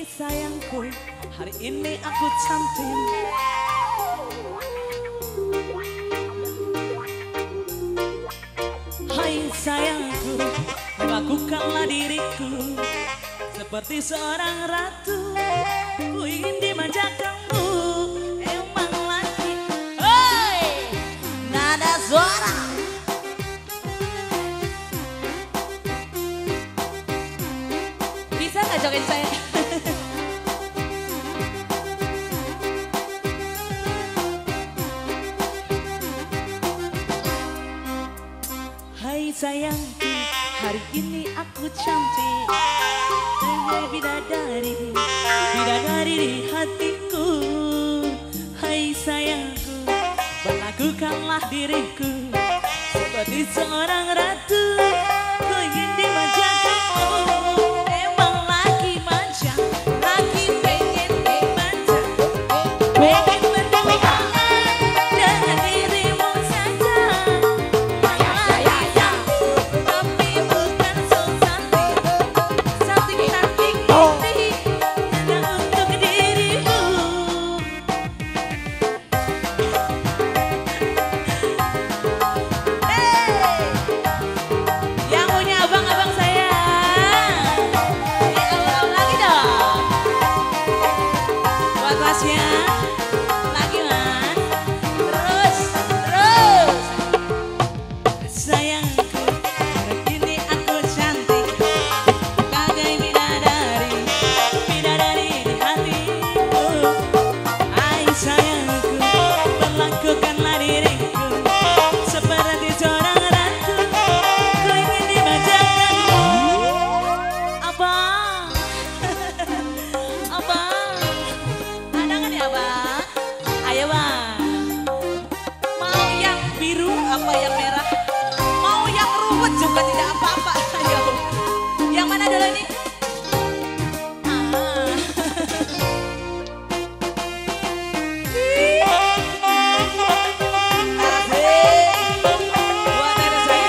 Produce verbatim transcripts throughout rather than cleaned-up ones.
sayangku, hari ini aku cantik. Hai sayangku, lakukanlah diriku seperti seorang ratu. Ku ingin dimanjakanmu, emang lagi. Hei, nada suara. Bisa nggak joget saya? Hai sayangku, hari ini aku cantik. Hai bidadari, bidadari di hatiku. Hai sayangku, berlakukanlah diriku seperti seorang ratu. Ku ingin dimanjakanmu, emang lagi manja, lagi pengen dimanja, pengen berhubungan dengan dirimu saja. Tapi bukan so cantik, cantik-cantik ini hanya untuk dirimu. Yang punya abang-abang saya, ya abang lagi dong. Buat Tasya, lagi mas. Terus, terus. Sayangku, hari ini aku cantik, bagai bidadari, bidadari di hatiku. Hai sayangku, berlakukanlah diriku seperti seorang ratu. Ku ingin dimanjakanmu, abang. Abang, ada nggak nih abang? Ayo bang. Mau yang biru apa yang merah? Mau yang ruwet juga tidak apa-apa. Ayo. Yang mana dulu nih? Ah. Asik. Buat adik saya.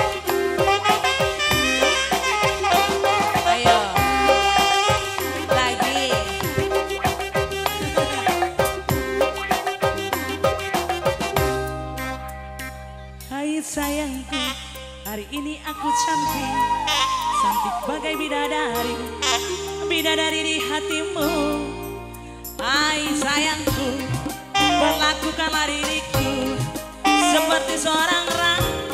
Ayo. Lagi. Hai sayangku, hari ini aku cantik, cantik bagai bidadari, bidadari di hatimu. Hai sayangku, berlakukanlah diriku seperti seorang ratu.